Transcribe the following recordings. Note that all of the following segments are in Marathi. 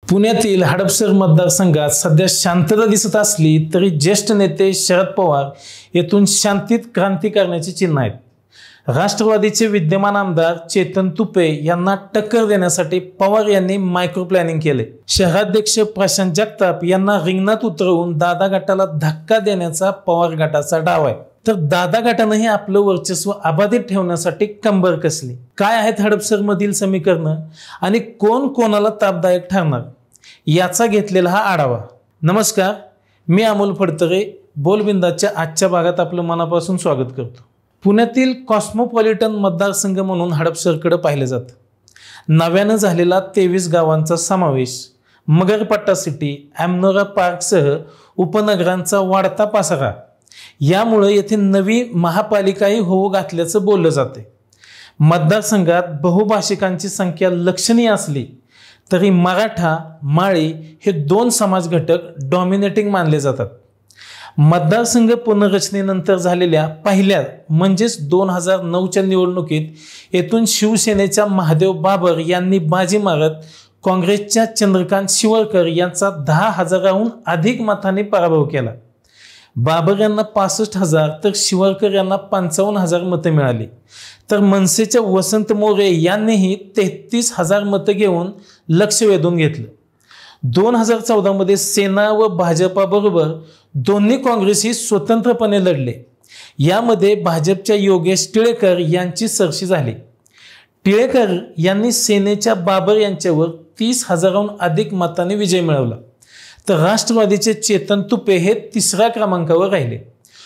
पुण्यातील हडपसर मतदारसंघात सध्या शांतता दिसत असली तरी ज्येष्ठ नेते शरद पवार येथून शांतीत क्रांती करण्याची चिन्ह आहेत. राष्ट्रवादीचे विद्यमान आमदार चेतन तुपे यांना टक्कर देण्यासाठी पवार यांनी मायक्रो प्लॅनिंग केले. शहराध्यक्ष प्रशांत जगताप यांना रिंगणात उतरवून दादा गटाला धक्का देण्याचा पवार गटाचा डाव आहे. तर दादा गटानेही आपलं वर्चस्व अबाधित ठेवण्यासाठी कंबर कसली. काय आहेत हडपसर मधील समीकरण आणि कोण कोणाला तापदायक ठरणार याचा घेतलेला हा आढावा. नमस्कार, मी अमोल फडतरे बोलबिंदाच्या आजच्या भागात आपलं मनापासून स्वागत करतो. पुण्यातील कॉस्मोपॉलिटन मतदारसंघ म्हणून हडपसरकडे पाहिले जातं. नव्यानं झालेला 23 गावांचा समावेश, मगरपट्टा सिटी, अमनोरा पार्कसह उपनगरांचा वाढता पसारा यामुळे येथे नवी महापालिकाही होऊ घातल्याचं बोललं जाते. मतदारसंघात बहुभाषिकांची संख्या लक्षणीय असली तरी मराठा, माळी हे दोन समाज घटक डॉमिनेटिंग मानले जातात. मतदारसंघ पुनर्रचनेनंतर झालेल्या पहिल्या म्हणजेच 2009च्या निवडणुकीत येथून शिवसेनेच्या महादेव बाबर यांनी बाजी मारत काँग्रेसच्या चंद्रकांत शिवरकर यांचा 10,000हून अधिक मतांनी पराभव केला. बाबर यांना 65,000 तर शिवरकर यांना 55,000 मतं मिळाली. तर मनसेच्या वसंत मोरे यांनीही 33,000 मतं घेऊन लक्ष वेधून घेतलं. 2014 मध्ये सेना व भाजपाबरोबर दोन्ही काँग्रेसही स्वतंत्रपणे लढले. यामध्ये भाजपच्या योगेश टिळेकर यांची सरशी झाली. टिळेकर यांनी सेनेच्या बाबर यांच्यावर 30,000हून अधिक मतांनी विजय मिळवला. तर राष्ट्रवादीचे चेतन तुपे हे तिसऱ्या क्रमांकावर राहिले.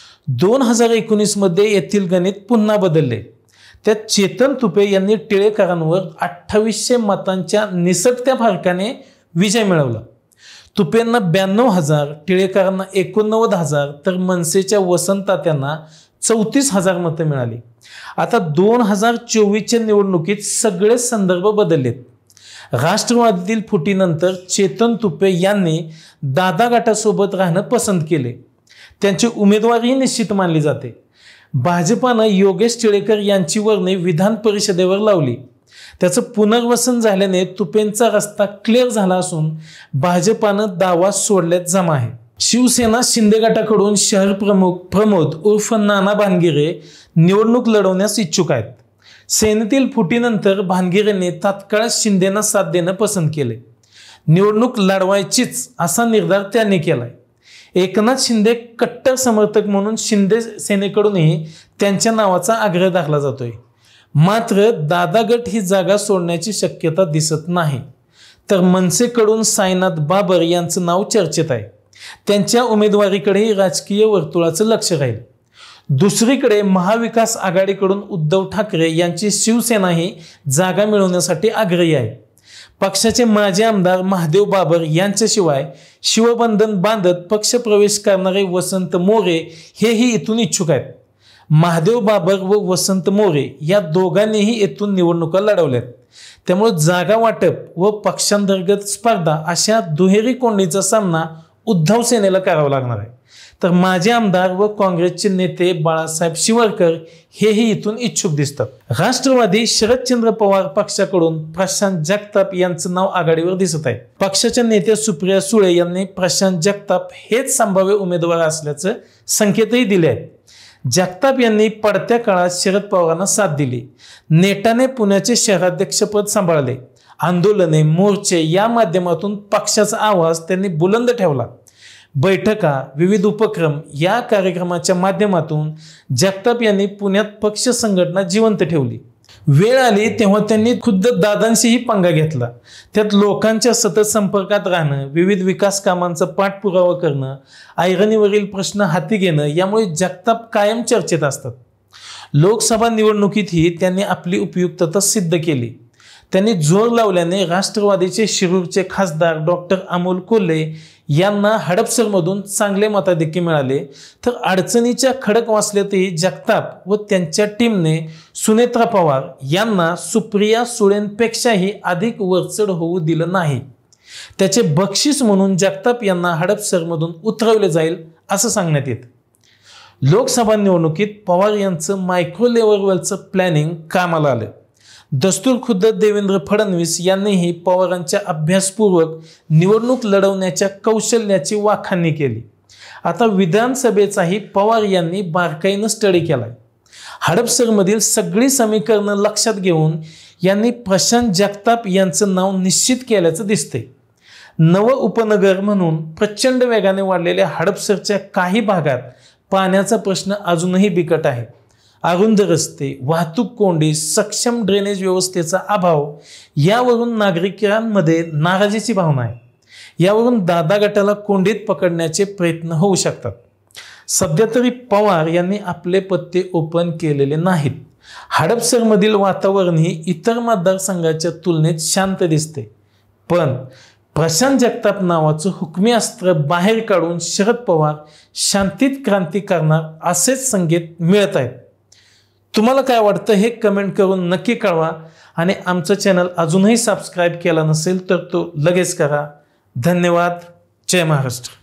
2019 मध्ये येथील गणित पुन्हा बदलले. त्यात चेतन तुपे यांनी टिळेकरांवर 2800 मतांच्या निसटत्या फरकाने विजय मिळवला. तुपेंना 92,000, टिळेकरांना 89,000 तर मनसेच्या वसंतात्यांना 34,000 मतं मिळाली. आता 2024च्या निवडणुकीत सगळे संदर्भ बदललेत. राष्ट्रवादीतील फुटीनंतर चेतन तुपे यांनी दादा गटासोबत राहणं पसंत केले. त्यांची उमेदवारीही निश्चित मानली जाते. भाजपानं योगेश टिळेकर यांची वर्णी विधान परिषदेवर लावली. त्याचं पुनर्वसन झाल्याने तुपेंचा रस्ता क्लिअर झाला असून भाजपानं दावा सोडण्यात जमा आहे. शिवसेना शिंदे गटाकडून शहर प्रमुख प्रमोद उर्फ नाना भानगिरे निवडणूक लढवण्यास इच्छुक आहेत. सेनेतील फुटीनंतर भानगिरेंनी तात्काळ शिंदेना साथ देणं पसंत केले. निवडणूक लढवायचीच असा निर्धार त्यांनी केलाय. एकनाथ शिंदे कट्टर समर्थक म्हणून शिंदे सेनेकडूनही त्यांच्या नावाचा आग्रह धरला जातोय. मात्र दादा गट ही जागा सोडण्याची शक्यता दिसत नाही. तर मनसेकडून साईनाथ बाबर यांचं नाव चर्चेत आहे. त्यांच्या उमेदवारीकडेही राजकीय वर्तुळाचं लक्ष राहील. दुसरीकडे महाविकास आघाडीकडून उद्धव ठाकरे यांची शिवसेनाही जागा मिळवण्यासाठी आग्रही आहे. पक्षाचे माजी आमदार महादेव बाबर यांच्याशिवाय शिवबंधन बांधत पक्षप्रवेश करणारे वसंत मोरे हेही इथून इच्छुक आहेत. महादेव बाबर व वसंत मोरे या दोघांनीही येथून निवडणुका लढवल्यात. त्यामुळे जागा वाटप व पक्षांतर्गत स्पर्धा अशा दुहेरी कोंडीचा सामना उद्धव सेनेला करावा लागणार आहे. तर माजी आमदार व काँग्रेसचे नेते बाळासाहेब शिवरकर हेही इथून इच्छुक दिसतात. राष्ट्रवादी शरदचंद्र पवार पक्षाकडून प्रशांत जगताप यांचं नाव आघाडीवर दिसत आहे. पक्षाच्या नेत्या सुप्रिया सुळे यांनी प्रशांत जगताप हेच संभाव्य उमेदवार असल्याचं संकेतही दिले आहेत. जगताप यांनी पडत्या काळात शरद पवारांना साथ दिली. नेटाने पुण्याचे शहराध्यक्षपद सांभाळले. आंदोलने, मोर्चे या माध्यमातून पक्षाचा आवाज त्यांनी बुलंद ठेवला. बैठका, विविध उपक्रम या कार्यक्रमाच्या माध्यमातून जगताप यांनी पुण्यात पक्ष संघटना जिवंत ठेवली. वेळ आली तेव्हा त्यांनी खुद्द दादांशीही पंगा घेतला. त्यात लोकांच्या सतत संपर्कात राहणं, विविध विकास कामांचा पाठपुरावा करणं, ऐरणीवरील प्रश्न हाती घेणं यामुळे जगताप कायम चर्चेत असतात. लोकसभा निवडणुकीतही त्यांनी आपली उपयुक्तता सिद्ध केली. त्यांनी जोर लावल्याने राष्ट्रवादीचे शिरूरचे खासदार डॉक्टर अमोल कोल्हे यांना हडपसरमधून चांगले मताधिक्य मिळाले. तर अडचणीच्या खडकवासल्यातही जगताप व त्यांच्या टीमने सुनेत्रा पवार यांना सुप्रिया सुळेंपेक्षाही अधिक वरचढ होऊ दिलं नाही. त्याचे बक्षीस म्हणून जगताप यांना हडपसरमधून उतरवले जाईल असं सांगण्यात येतं. लोकसभा निवडणुकीत पवार यांचं मायक्रो लेव्हलवरचं प्लॅनिंग कामाला आलं. दस्तूरखुद्द देवेंद्र फडणवीस यांनीही पवारांच्या अभ्यासपूर्वक निवडणूक लढवण्याच्या कौशल्याची वाखाणणी केली. आता विधानसभेचाही पवार यांनी बारकाईनं स्टडी केलाय. हडपसरमधील सगळी समीकरणं लक्षात घेऊन यांनी प्रशांत जगताप यांचं नाव निश्चित केल्याचं दिसतंय. नवं उपनगर म्हणून प्रचंड वेगाने वाढलेल्या हडपसरच्या काही भागात पाण्याचा प्रश्न अजूनही बिकट आहे. अरुंद रस्ते, वाहतूक कोंडी, सक्षम ड्रेनेज व्यवस्थेचा अभाव यावरून नागरिकांमध्ये नाराजीची भावना आहे. यावरून दादा गटाला कोंडीत पकडण्याचे प्रयत्न होऊ शकतात. सध्या तरी पवार यांनी आपले पत्ते ओपन केलेले नाहीत. हडपसरमधील वातावरणही इतर मतदारसंघाच्या तुलनेत शांत दिसते. पण प्रशांत जगताप नावाचं हुकमी अस्त्र बाहेर काढून शरद पवार शांतीत क्रांती करणार असेच संकेत मिळत आहेत. तुम्हाला काय वाटतं हे कमेंट करून नक्की कळवा. आणि आमचं चॅनल अजूनही सबस्क्राईब केला नसेल तर तो लगेच करा. धन्यवाद. जय महाराष्ट्र.